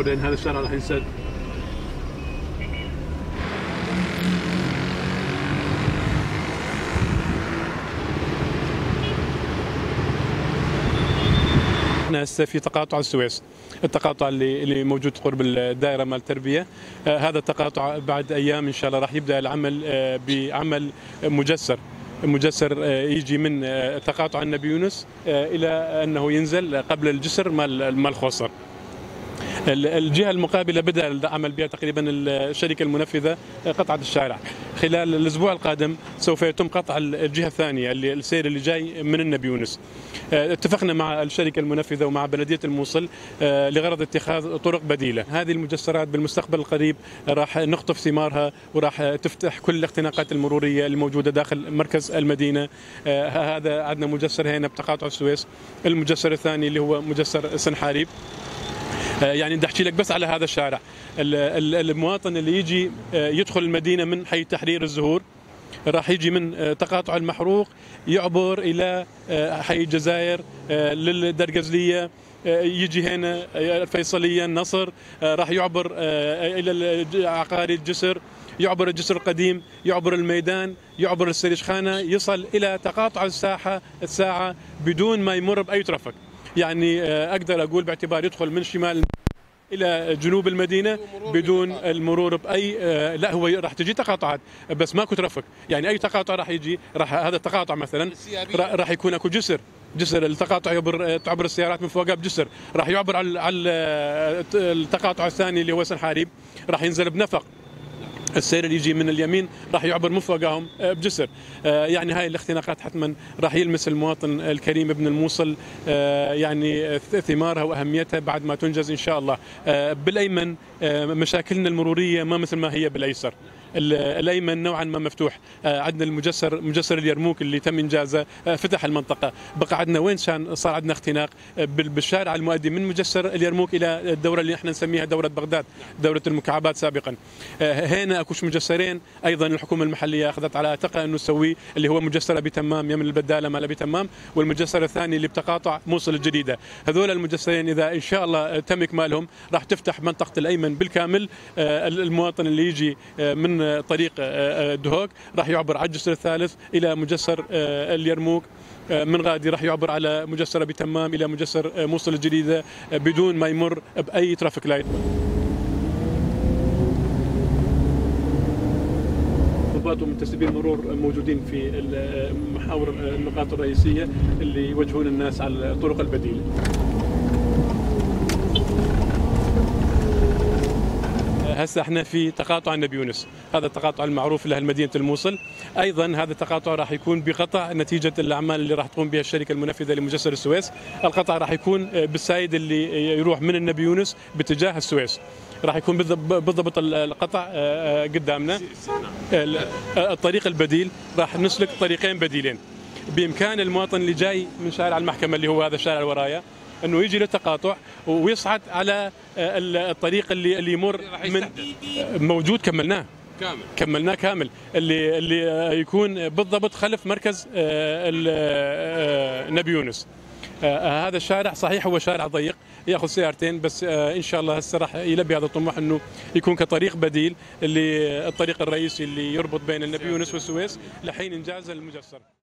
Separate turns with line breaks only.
بعدين هذا الشارع راح ينسد. احنا هسه في تقاطع السويس، التقاطع اللي موجود قرب الدائره مال التربيه. هذا التقاطع بعد ايام ان شاء الله راح يبدا العمل بعمل مجسر يجي من تقاطع النبي يونس الى انه ينزل قبل الجسر مال خوصر. الجهه المقابله بدا العمل بها تقريبا الشركه المنفذه قطعه الشارع. خلال الاسبوع القادم سوف يتم قطع الجهه الثانيه اللي السير اللي جاي من النبي يونس. اتفقنا مع الشركه المنفذه ومع بلديه الموصل لغرض اتخاذ طرق بديله. هذه المجسرات بالمستقبل القريب راح نقطف ثمارها وراح تفتح كل الاختناقات المروريه الموجوده داخل مركز المدينه. هذا عندنا مجسر هنا بتقاطع السويس، المجسر الثاني اللي هو مجسر سنحاريب. يعني بدي احكي لك بس على هذا الشارع. المواطن اللي يجي يدخل المدينه من حي تحرير الزهور راح يجي من تقاطع المحروق يعبر الى حي الجزائر للدرقزليه، يجي هنا الفيصليه النصر، راح يعبر الى عقاري الجسر، يعبر الجسر القديم، يعبر الميدان، يعبر السريشخانه، يصل الى تقاطع الساعه بدون ما يمر باي ترافيك. يعني اقدر اقول باعتبار يدخل من شمال الى جنوب المدينه بدون المرور باي لا هو راح تجي تقاطعات بس ماكو ترافيك. يعني اي تقاطع راح يجي هذا التقاطع مثلا راح يكون اكو جسر التقاطع تعبر السيارات من فوقها بجسر، راح يعبر على التقاطع الثاني اللي هو سنحاريب راح ينزل بنفق. السير اللي يجي من اليمين راح يعبر من فوقهم بجسر. يعني هاي الاختناقات حتما راح يلمس المواطن الكريم ابن الموصل يعني ثمارها واهميتها بعد ما تنجز ان شاء الله. بالايمن مشاكلنا المروريه ما مثل ما هي بالايسر. الايمن نوعا ما مفتوح. عندنا مجسر اليرموك اللي تم انجازه فتح المنطقه، بقى عندنا وين صار عندنا اختناق بالشارع المؤدي من مجسر اليرموك الى الدوره اللي احنا نسميها دوره بغداد، دوره المكعبات سابقا. هنا اكوش مجسرين ايضا الحكومه المحليه اخذت على عاتقها انه تسويه، اللي هو مجسر ابي تمام يمن البداله مال ابي تمام، والمجسر الثاني اللي بتقاطع موصل الجديده. هذول المجسرين اذا ان شاء الله تم اكمالهم راح تفتح منطقه الايمن بالكامل. المواطن اللي يجي من طريق دهوك راح يعبر على الجسر الثالث الى مجسر اليرموك، من غادي راح يعبر على مجسر ابي تمام الى مجسر موصل الجديده بدون ما يمر باي ترافيك لايت. ضباط ومنتسبين المرور موجودين في محاور النقاط الرئيسيه اللي يوجهون الناس على الطرق البديله. هسه احنا في تقاطع النبي يونس، هذا التقاطع المعروف له مدينه الموصل. ايضا هذا التقاطع راح يكون بقطع نتيجه الاعمال اللي راح تقوم بها الشركه المنفذه لمجسر السويس. القطع راح يكون بالسايد اللي يروح من النبي يونس باتجاه السويس. راح يكون بالضبط القطع قدامنا. الطريق البديل راح نسلك طريقين بديلين. بامكان المواطن اللي جاي من شارع المحكمه اللي هو هذا الشارع اللي ورايا انه يجي للتقاطع ويصعد على الطريق اللي يمر من موجود كملناه كامل اللي يكون بالضبط خلف مركز النبي يونس. هذا الشارع صحيح هو شارع ضيق ياخذ سيارتين بس ان شاء الله هسه راح يلبي هذا الطموح انه يكون كطريق بديل اللي الطريق الرئيسي اللي يربط بين النبي يونس والسويس لحين انجاز المجسر.